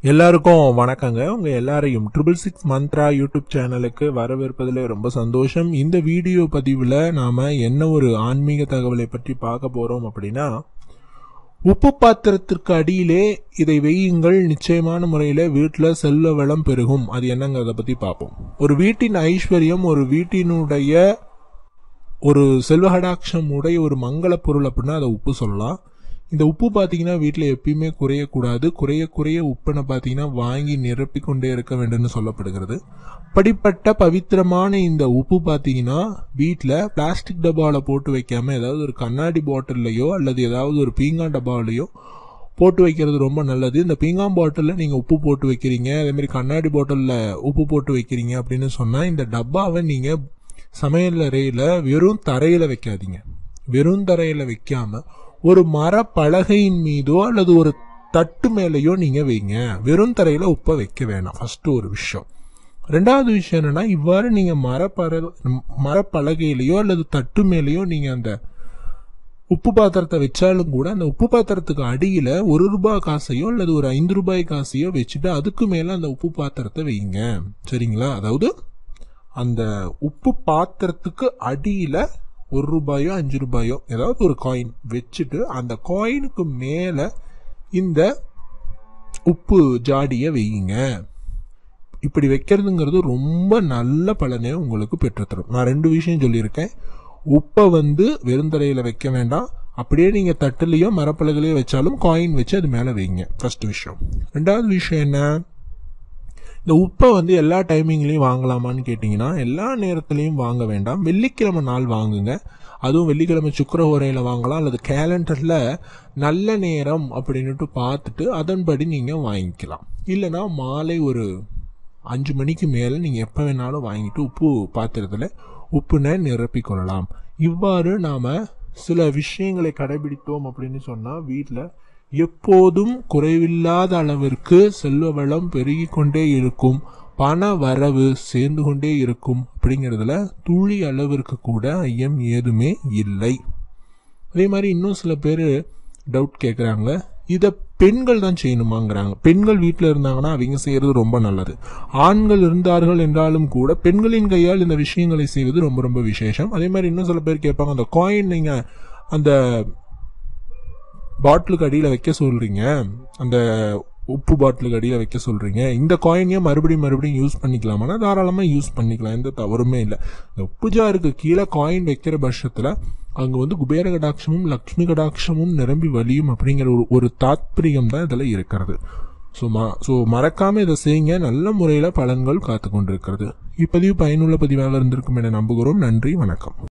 எல்லாருக்கும் வணக்கங்க. உங்க எல்லாரையும் 666 மந்த்ரா யூடியூப் சேனலுக்கு வரவேற்பதில் ரொம்ப சந்தோஷம். இந்த வீடியோ பதிவில் நாம என்ன ஒரு ஆன்மீக தகவலை பற்றி பார்க்க போறோம் அப்படின்னா, உப்பு பாத்திரத்திற்கு அடியிலே இதை வையுங்கள், நிச்சயமான முறையில் வீட்டில் செல்வ வளம் பெருகும். அது என்னங்கிறத பத்தி பார்ப்போம். ஒரு வீட்டின் ஐஸ்வர்யம், ஒரு வீட்டினுடைய ஒரு செல்வகடாட்சம் உடைய ஒரு மங்கள பொருள் அப்படின்னா அதை உப்பு சொல்லலாம். இந்த உப்பு பார்த்தீங்கன்னா வீட்டில் எப்பயுமே குறையக்கூடாது. குறைய உப்புனை பார்த்தீங்கன்னா வாங்கி நிரப்பி கொண்டே இருக்க வேண்டும்னு சொல்லப்படுகிறது. படிப்பட்ட பவித்திரமான இந்த உப்பு பார்த்தீங்கன்னா வீட்டில் பிளாஸ்டிக் டப்பாவில் போட்டு வைக்காம ஏதாவது ஒரு கண்ணாடி பாட்டில்லையோ அல்லது ஏதாவது ஒரு பீங்கான் டப்பாவிலையோ போட்டு வைக்கிறது ரொம்ப நல்லது. இந்த பீங்கான் பாட்டிலில் நீங்கள் உப்பு போட்டு வைக்கிறீங்க, அதேமாதிரி கண்ணாடி பாட்டிலில் உப்பு போட்டு வைக்கிறீங்க அப்படின்னு சொன்னால் இந்த டப்பாவை நீங்கள் சமையல் அறையில் வெறும் தரையில் வைக்காதீங்க. வெறும் தரையில் வைக்காம ஒரு மர பலகையின் மீதோ அல்லது ஒரு தட்டு மேலேயோ நீங்க வைங்க. வெறும் தரையில உப்பை வைக்க வேணாம். ஃபர்ஸ்ட் ஒரு விஷயம். ரெண்டாவது விஷயம் என்னன்னா, இவ்வாறு நீங்க மரப்பலகையிலையோ அல்லது தட்டு மேலேயோ நீங்க அந்த உப்பு பாத்திரத்தை வச்சாலும் கூட அந்த உப்பு பாத்திரத்துக்கு அடியில ₹1 காசையோ அல்லது ஒரு ₹5 காசையோ வச்சுட்டு அதுக்கு மேல அந்த உப்பு பாத்திரத்தை வைங்க. சரிங்களா? அதாவது அந்த உப்பு பாத்திரத்துக்கு அடியில ₹1 ₹5 ஏதாவது ஒரு காயின் வச்சுட்டு அந்த காயினுக்கு மேல இந்த உப்பு ஜாடியை வையுங்க. இப்படி வைக்கிறதுங்கிறது ரொம்ப நல்ல பலனை உங்களுக்கு பெற்றுத்தரும். நான் 2 விஷயம் சொல்லியிருக்கேன். உப்பை வெறுந்தரையில வைக்க வேண்டாம். அப்படியே நீங்க தட்டுலையோ மரப்பலகையிலையோ வச்சாலும் காயின் வச்சு அது மேல வைங்க. ஃபர்ஸ்ட் விஷயம். ரெண்டாவது விஷயம் என்ன, இந்த உப்பை எல்லா டைமிங்லையும் வாங்கலாமான்னு கேட்டிங்கன்னா, எல்லா நேரத்திலையும் வாங்க வேண்டாம். வெள்ளிக்கிழமை நாள் வாங்குங்க. அதுவும் வெள்ளிக்கிழமை சுக்கிரஹோரையில் வாங்கலாம், அல்லது கேலண்டரில் நல்ல நேரம் அப்படின்ட்டு பார்த்துட்டு அதன்படி நீங்கள் வாங்கிக்கலாம். இல்லைனா மாலை ஒரு 5 மணிக்கு மேலே நீங்கள் எப்போ வேணாலும் வாங்கிட்டு உப்பு பாத்திரத்தில் உப்புனை நிரப்பிக்கொள்ளலாம். இவ்வாறு நாம் சில விஷயங்களை கடைபிடித்தோம் அப்படின்னு சொன்னால் வீட்டில் எப்போதும் குறைவில்லாத அளவிற்கு செல்வ வளம் பெருகி கொண்டே இருக்கும், பண வரவு சேர்ந்து கொண்டே இருக்கும். அப்படிங்கிறதுல துளி அளவிற்கு கூட ஐயம் ஏதுமே இல்லை. அதே மாதிரி இன்னும் சில பேர் டவுட் கேட்குறாங்க, இதை பெண்கள் தான் செய்யணுமாங்கிறாங்க. பெண்கள் வீட்டில் இருந்தாங்கன்னா அவங்க செய்யறது ரொம்ப நல்லது. ஆண்கள் இருந்தார்கள் என்றாலும் கூட பெண்களின் கையால் இந்த விஷயங்களை செய்வது ரொம்ப ரொம்ப விசேஷம். அதே மாதிரி இன்னும் சில பேர் கேட்பாங்க, அந்த காயின் நீங்க அந்த பாட்டிலுக்கு அடியில் வைக்க சொல்றீங்க, அந்த உப்பு பாட்டிலுக்கு அடியில் வைக்க சொல்றீங்க, இந்த காயினையும் மறுபடியும் யூஸ் பண்ணிக்கலாமா? தாராளமாக யூஸ் பண்ணிக்கலாம், எந்த தவறுமே இல்லை. இந்த உப்பு ஜாருக்கு கீழே காயின் வைக்கிற பட்சத்தில் அங்கே குபேர கடாட்சமும் லக்ஷ்மி கடாட்சமும் நிரம்பி வலியும் அப்படிங்கிற ஒரு தாத்பரியம் தான் இதில் இருக்கிறது. ஸோ மறக்காம இதை செய்யுங்க. நல்ல முறையில் பலன்கள் காத்து கொண்டிருக்கிறது. இப்பதிவு பயனுள்ள பதிவாக இருந்திருக்கும் என நம்புகிறோம். நன்றி, வணக்கம்.